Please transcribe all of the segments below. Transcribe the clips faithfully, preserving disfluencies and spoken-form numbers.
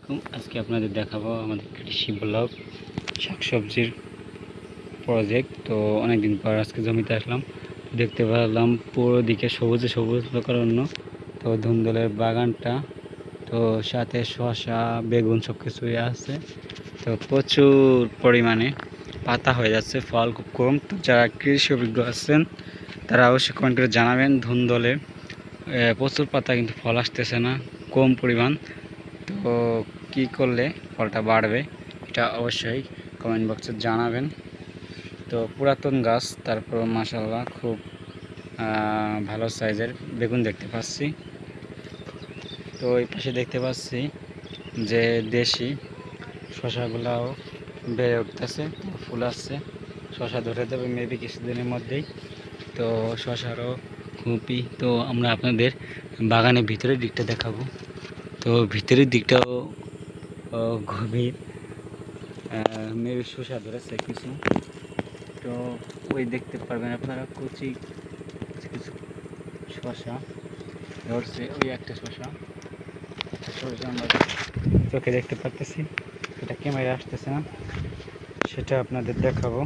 আলাইকুম। আজকে আপনাদের দেখাবো আমাদের কৃষি ব্লগ শাকসবজির প্রজেক্ট। তো অনেকদিন পর আজকে জমিতে আসলাম, দেখতে পেলাম পুরো দিকে সবুজে সবুজ লোকারণ্য। তো ধুন্দুলের বাগানটা, তো সাথে শসা বেগুন সব কিছুই আছে। তো প্রচুর পরিমাণে পাতা হয়ে যাচ্ছে, ফল খুব কম। তো যারা কৃষি অভিজ্ঞ আছেন তারা অবশ্যই কমেন্ট করে জানাবেন। ধুন্দুলে প্রচুর পাতা কিন্তু ফল আসতেছে না, কম পরিমাণ। তো কি করলে ফলটা বাড়বে এটা অবশ্যই কমেন্ট বক্সে জানাবেন। তো পুরাতন গাছ, তারপর মাশাআল্লাহ খুব ভালো সাইজের বেগুন দেখতে পাচ্ছি। তো এই পাশে দেখতে পাচ্ছি যে দেশি শশাগুলাও বেড়ে উঠতেছে, তো ফুল আসছে, শশা ধরে দেবে মেবি কিছুদিনের মধ্যেই। তো শশারও খুবই, তো আমরা আপনাদের বাগানের ভিতরের দিকটা দেখাবো। তো ভিতরের দিকটাও গভীর, মেবি শসা ধরেছে কিছু। তো ওই দেখতে পারবেন আপনারা কুচি কিছু শসা ধরছে, ওই একটা শসা শসা আমরা চোখে দেখতে পারতেছি, এটা ক্যামেরা আসতেছে না, সেটা আপনাদের দেখাবো।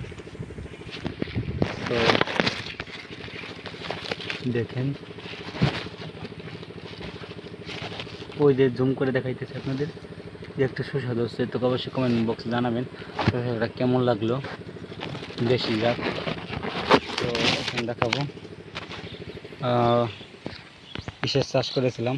তো দেখেন, ওই যে জুম করে দেখাইতেছে আপনাদের যে একটা শসা ধরছে। তো অবশ্যই কমেন্ট বক্সে জানাবেন শসাটা কেমন লাগলো, দেশি জাত। তো এখন দেখাবো, কিসের চাষ করেছিলাম,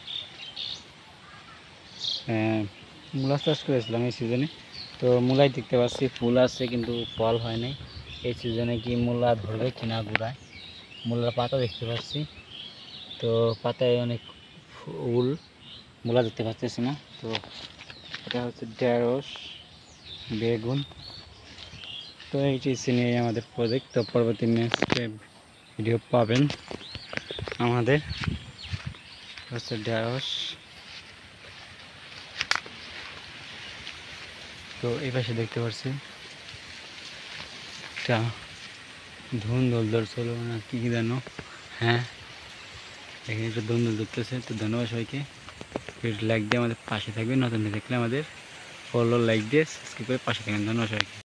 মূলা চাষ করেছিলাম এই সিজনে। তো মূলাই দেখতে পাচ্ছি ফুল আছে কিন্তু ফল হয় নাই। এই সিজনে কি মূলা ধরবে কিনা গোড়ায়, মূলার পাতা দেখতে পাচ্ছি, তো পাতায় অনেক ফুল, মূলা দেখতে পাচ্ছি না। তো এটা হচ্ছে ঢেঁড়স বেগুন। তো এইটি নিয়ে আমাদের প্রজেক্ট। তো পরবর্তী নেক্সট ভিডিও পাবেন আমাদের হচ্ছে ঢেঁড়স। তো এই পাশে দেখতে পাচ্ছি একটা ধুন্দুল ধরছিল না কি জানো, হ্যাঁ এখানে একটা ধুন্দুল ধরতেছে। তো ধন্যবাদ সবাইকে, লাইক দিয়ে আমাদের পাশে থাকবেন, নতুন দেখলে আমাদের ফলো লাইক দিয়ে সাবস্ক্রাইব করে পাশে থাকবেন। ধন্যবাদ সবাইকে।